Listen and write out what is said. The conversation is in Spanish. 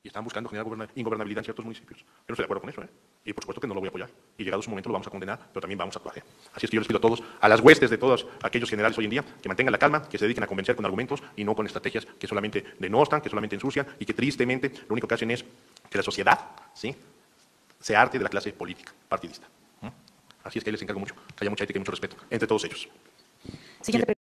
y están buscando generar ingobernabilidad en ciertos municipios. Yo no estoy de acuerdo con eso, ¿eh? Y por supuesto que no lo voy a apoyar. Y llegado su momento lo vamos a condenar, pero también vamos a actuar, ¿eh? Así es que yo les pido a todos, a las huestes de todos aquellos generales hoy en día, que mantengan la calma, que se dediquen a convencer con argumentos y no con estrategias que solamente denostan, que solamente ensucian y que tristemente lo único que hacen es que la sociedad, ¿sí?, se harte de la clase política, partidista. Así es que les encargo mucho, que haya mucha ética y mucho respeto entre todos ellos. Siguiente